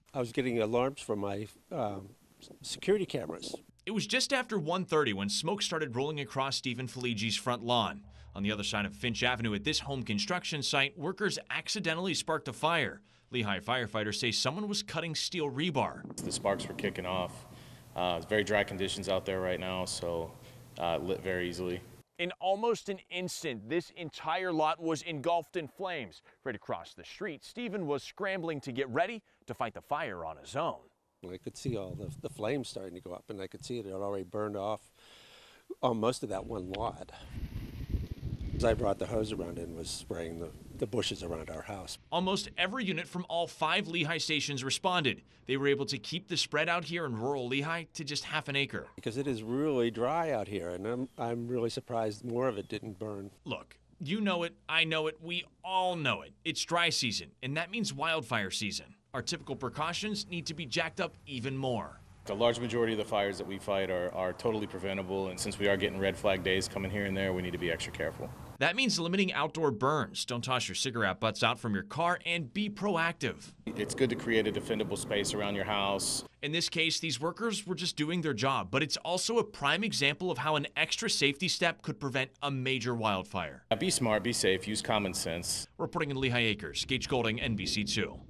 I was getting alarms from my security cameras. It was just after 1:30 when smoke started rolling across Stephen Feligi's front lawn. On the other side of Finch Avenue at this home construction site, workers accidentally sparked a fire. Lehigh firefighters say someone was cutting steel rebar. The sparks were kicking off. It's very dry conditions out there right now, so it lit very easily. In almost an instant, this entire lot was engulfed in flames. Right across the street, Stephen was scrambling to get ready to fight the fire on his own. I could see all the flames starting to go up, and I could see it had already burned off on most of that one lot. I brought the hose around and was spraying the bushes around our house. Almost every unit from all 5 Lehigh stations responded. They were able to keep the spread out here in rural Lehigh to just half an acre. Because it is really dry out here, and I'm really surprised more of it didn't burn. Look, you know it, I know it, we all know it. It's dry season, and that means wildfire season. Our typical precautions need to be jacked up even more. The large majority of the fires that we fight are totally preventable, and since we are getting red flag days coming here and there, we need to be extra careful. That means limiting outdoor burns. Don't toss your cigarette butts out from your car, and be proactive. It's good to create a defendable space around your house. In this case, these workers were just doing their job, but it's also a prime example of how an extra safety step could prevent a major wildfire. Be smart, be safe, use common sense. Reporting in Lehigh Acres, Gage Golding, NBC2.